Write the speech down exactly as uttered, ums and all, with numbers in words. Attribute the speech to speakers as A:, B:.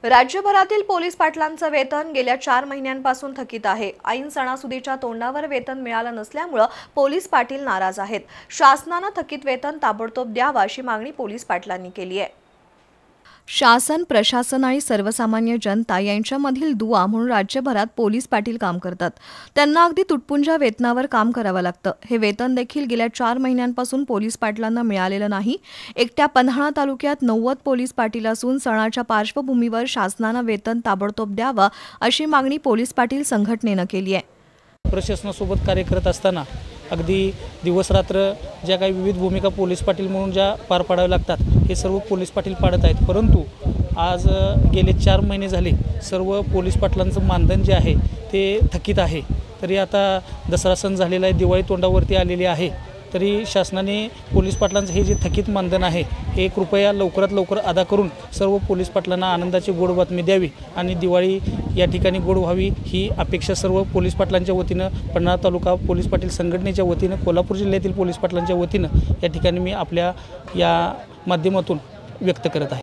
A: राज्यभरातील पोलीस पाटलांचं वेतन गेल्या चार महिन्यांपासून थकीत आहे। ऐन सणासुदीच्या तोंडावर वेतन मिळालं नसल्यामुळे पोलीस पाटील नाराज आहेत। शासनाने थकीत वेतन ताबडतोब द्यावं अशी मागणी पोलीस पाटलांनी केली आहे। शासन, प्रशासन आणि सर्वसामान्य जनता यांच्यामधील दुवा म्हणून राज्यभरात पोलीस पाटील काम करतात। त्यांना अगदी तुटपुंजा वेतनावर काम करावं लागतं। हे वेतन देखील गेल्या चार महिन्यांपासून पोलीस पाटलांना मिळालेलं नाही। एकट्या पन्हाळा तालुक्यात नव्वद पोलीस पाटील असून सणाच्या पार्श्वभूमीवर शासनानं वेतन ताबडतोब द्यावं अशी मागणी पोलीस पाटील संघटनेनं केली आहे।
B: प्रशासनासोबत कार्य करत असताना अगदी दिवस रात्र ज्या काही विविध भूमिका पोलीस पाटील म्हणून ज्या पार पाडाव्या लागतात हे सर्व पोलीस पाटील पाडत आहेत। परंतु आज गेले चार महिने झाले सर्व पोलीस पाटलांचं मानधन जे आहे ते थकीत आहे। तरी आता दसरा सण झालेला आहे, दिवाळी तोंडावरती आलेली आहे, तरी शासनाने पोलीस पाटलांचं हे जे थकीत मानधन आहे हे कृपया लवकरात लवकर अदा करून सर्व पोलीस पाटलांना आनंदाची गोड बातमी द्यावी आणि दिवाळी या ठिकाणी गोड व्हावी ही अपेक्षा सर्व पोलीस पाटलांच्या वतीनं, पन्हाळा तालुका पोलीस पाटील संघटनेच्या वतीनं, कोल्हापूर जिल्ह्यातील पोलीस पाटलांच्या वतीनं या ठिकाणी मी आपल्या या माध्यमातून व्यक्त करत आहे।